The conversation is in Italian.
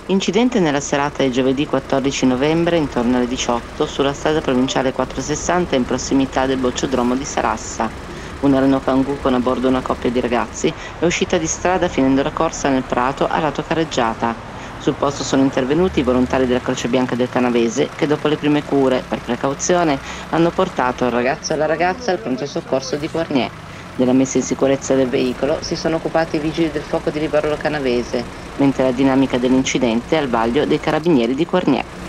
Incidente nella serata di giovedì 14 novembre intorno alle 18 sulla strada provinciale 460 in prossimità del bocciodromo di Sarassa. Una Renault Kangoo con a bordo una coppia di ragazzi è uscita di strada finendo la corsa nel prato a lato carreggiata. Sul posto sono intervenuti i volontari della Croce Bianca del Canavese che dopo le prime cure, per precauzione, hanno portato il ragazzo e la ragazza al pronto soccorso di Quarnier. Della messa in sicurezza del veicolo si sono occupati i vigili del fuoco di Livorno Canavese, mentre la dinamica dell'incidente è al vaglio dei carabinieri di Quarnier.